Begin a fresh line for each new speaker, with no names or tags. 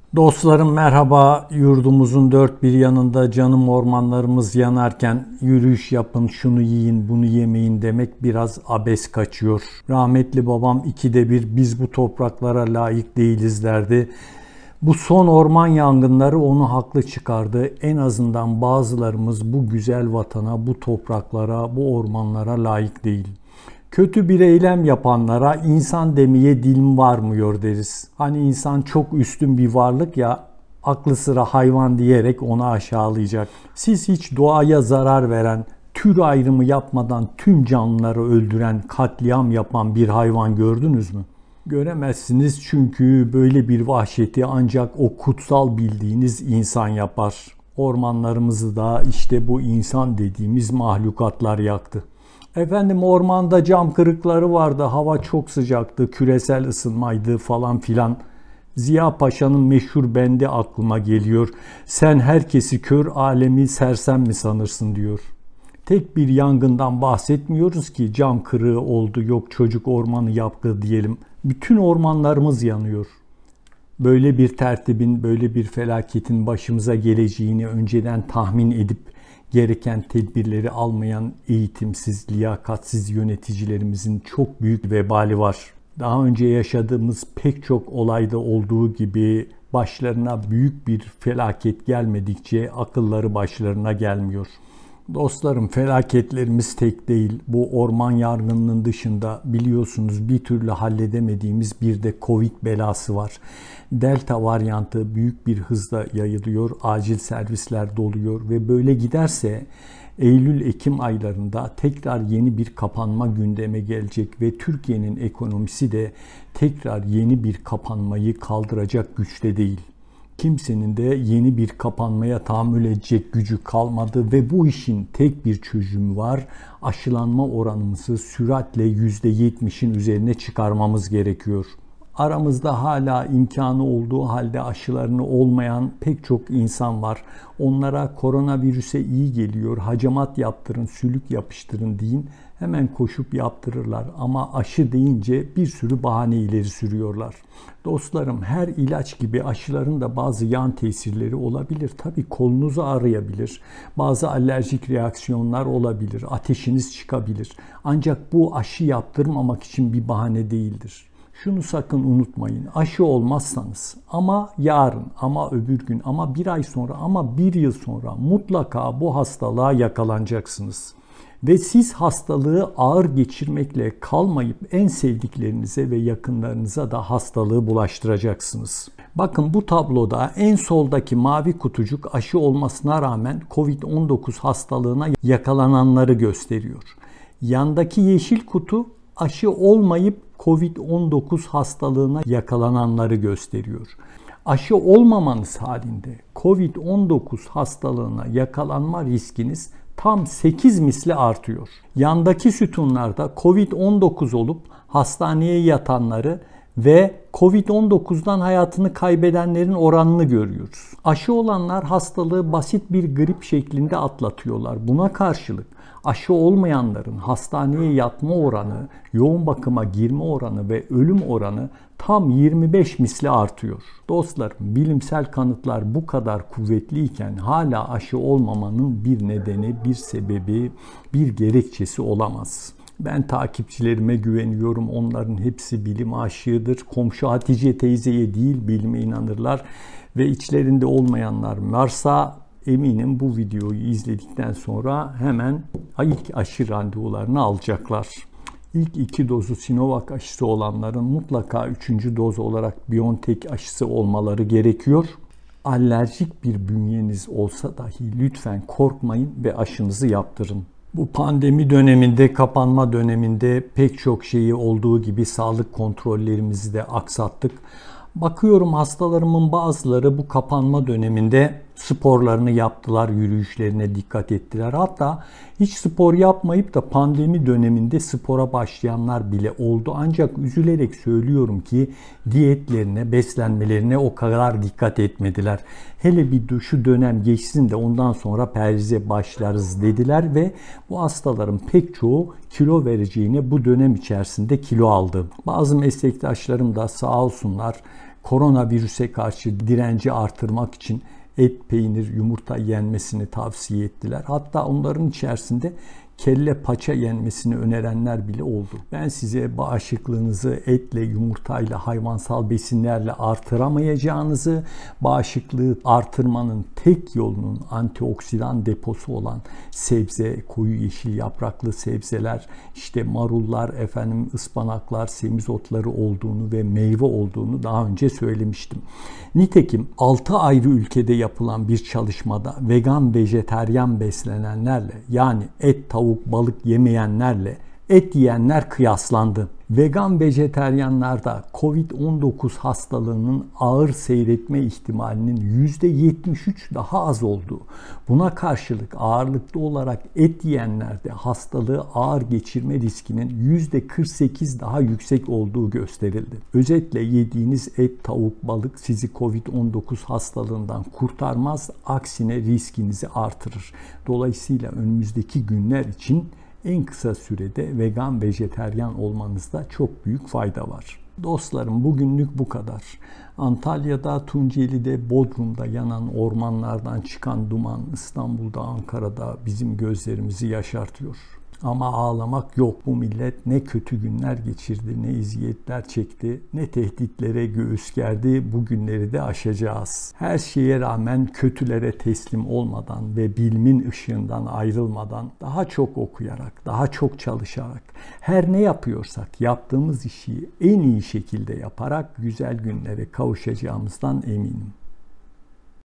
Dostlarım merhaba. Yurdumuzun dört bir yanında canım ormanlarımız yanarken yürüyüş yapın, şunu yiyin, bunu yemeyin demek biraz abes kaçıyor. Rahmetli babam ikide bir biz bu topraklara layık değiliz derdi. Bu son orman yangınları onu haklı çıkardı. En azından bazılarımız bu güzel vatana, bu topraklara, bu ormanlara layık değil. Kötü bir eylem yapanlara insan demeye dilim varmıyor deriz. Hani insan çok üstün bir varlık ya, aklı sıra hayvan diyerek onu aşağılayacak. Siz hiç doğaya zarar veren, tür ayrımı yapmadan tüm canlıları öldüren, katliam yapan bir hayvan gördünüz mü? Göremezsiniz çünkü böyle bir vahşeti ancak o kutsal bildiğiniz insan yapar. Ormanlarımızı da işte bu insan dediğimiz mahlukatlar yaktı. Efendim ormanda cam kırıkları vardı, hava çok sıcaktı, küresel ısınmaydı falan filan. Ziya Paşa'nın meşhur bendi aklıma geliyor. Sen herkesi kör, alemi sersem mi sanırsın diyor. Tek bir yangından bahsetmiyoruz ki cam kırığı oldu, yok çocuk ormanı yaptı diyelim. Bütün ormanlarımız yanıyor. Böyle bir tertibin, böyle bir felaketin başımıza geleceğini önceden tahmin edip gereken tedbirleri almayan eğitimsiz, liyakatsiz yöneticilerimizin çok büyük vebali var. Daha önce yaşadığımız pek çok olayda olduğu gibi başlarına büyük bir felaket gelmedikçe akılları başlarına gelmiyor. Dostlarım felaketlerimiz tek değil. Bu orman yangınının dışında biliyorsunuz bir türlü halledemediğimiz bir de Covid belası var. Delta varyantı büyük bir hızla yayılıyor, acil servisler doluyor ve böyle giderse Eylül-Ekim aylarında tekrar yeni bir kapanma gündeme gelecek ve Türkiye'nin ekonomisi de tekrar yeni bir kapanmayı kaldıracak güçte değil. Kimsenin de yeni bir kapanmaya tahammül edecek gücü kalmadı ve bu işin tek bir çözümü var. Aşılanma oranımızı süratle %70'in üzerine çıkarmamız gerekiyor. Aramızda hala imkanı olduğu halde aşılarını olmayan pek çok insan var. Onlara koronavirüse iyi geliyor, hacamat yaptırın, sülük yapıştırın deyin. Hemen koşup yaptırırlar ama aşı deyince bir sürü bahane ileri sürüyorlar. Dostlarım her ilaç gibi aşıların da bazı yan tesirleri olabilir. Tabii kolunuzu ağrıyabilir, bazı alerjik reaksiyonlar olabilir, ateşiniz çıkabilir. Ancak bu aşı yaptırmamak için bir bahane değildir. Şunu sakın unutmayın, aşı olmazsanız ama yarın, ama öbür gün, ama bir ay sonra, ama bir yıl sonra mutlaka bu hastalığa yakalanacaksınız. Ve siz hastalığı ağır geçirmekle kalmayıp en sevdiklerinize ve yakınlarınıza da hastalığı bulaştıracaksınız. Bakın bu tabloda en soldaki mavi kutucuk aşı olmasına rağmen Covid-19 hastalığına yakalananları gösteriyor. Yandaki yeşil kutu aşı olmayıp Covid-19 hastalığına yakalananları gösteriyor. Aşı olmamanız halinde Covid-19 hastalığına yakalanma riskiniz tam 8 misli artıyor. Yandaki sütunlarda Covid-19 olup hastaneye yatanları ve Covid-19'dan hayatını kaybedenlerin oranını görüyoruz. Aşı olanlar hastalığı basit bir grip şeklinde atlatıyorlar. Buna karşılık aşı olmayanların hastaneye yatma oranı, yoğun bakıma girme oranı ve ölüm oranı tam 25 misli artıyor. Dostlar, bilimsel kanıtlar bu kadar kuvvetliyken hala aşı olmamanın bir nedeni, bir sebebi, bir gerekçesi olamaz. Ben takipçilerime güveniyorum. Onların hepsi bilim aşığıdır. Komşu Hatice teyzeye değil bilime inanırlar. Ve içlerinde olmayanlar varsa eminim bu videoyu izledikten sonra hemen ilk aşı randevularını alacaklar. İlk 2 dozu Sinovac aşısı olanların mutlaka 3. doz olarak BioNTech aşısı olmaları gerekiyor. Alerjik bir bünyeniz olsa dahi lütfen korkmayın ve aşınızı yaptırın. Bu pandemi döneminde, kapanma döneminde pek çok şeyi olduğu gibi sağlık kontrollerimizi de aksattık. Bakıyorum hastalarımın bazıları bu kapanma döneminde sporlarını yaptılar, yürüyüşlerine dikkat ettiler. Hatta hiç spor yapmayıp da pandemi döneminde spora başlayanlar bile oldu. Ancak üzülerek söylüyorum ki diyetlerine, beslenmelerine o kadar dikkat etmediler. Hele bir şu dönem geçsin de ondan sonra perhize başlarız dediler ve bu hastaların pek çoğu kilo vereceğine bu dönem içerisinde kilo aldı. Bazı meslektaşlarım da sağ olsunlar koronavirüse karşı direnci artırmak için et, peynir, yumurta yenmesini tavsiye ettiler. Hatta onların içerisinde kelle paça yenmesini önerenler bile oldu. Ben size bağışıklığınızı etle, yumurtayla, hayvansal besinlerle artıramayacağınızı, bağışıklığı artırmanın tek yolunun antioksidan deposu olan sebze, koyu yeşil yapraklı sebzeler, işte marullar, ıspanaklar, semizotları olduğunu ve meyve olduğunu daha önce söylemiştim. Nitekim 6 ayrı ülkede yapılan bir çalışmada vegan, vejeteryan beslenenlerle, yani et, tavuk, balık yemeyenlerle et yiyenler kıyaslandı. Vegan vejeteryanlarda COVID-19 hastalığının ağır seyretme ihtimalinin %73 daha az olduğu, buna karşılık ağırlıklı olarak et yiyenlerde hastalığı ağır geçirme riskinin %48 daha yüksek olduğu gösterildi. Özetle yediğiniz et, tavuk, balık sizi COVID-19 hastalığından kurtarmaz, aksine riskinizi artırır. Dolayısıyla önümüzdeki günler için en kısa sürede vegan, vejeteryan olmanızda çok büyük fayda var. Dostlarım, bugünlük bu kadar. Antalya'da, Tunceli'de, Bodrum'da yanan ormanlardan çıkan duman İstanbul'da, Ankara'da bizim gözlerimizi yaşartıyor. Ama ağlamak yok. Bu millet ne kötü günler geçirdi, ne eziyetler çekti, ne tehditlere göğüs gerdi. Bu günleri de aşacağız. Her şeye rağmen kötülere teslim olmadan ve bilimin ışığından ayrılmadan, daha çok okuyarak, daha çok çalışarak, her ne yapıyorsak yaptığımız işi en iyi şekilde yaparak güzel günlere kavuşacağımızdan eminim.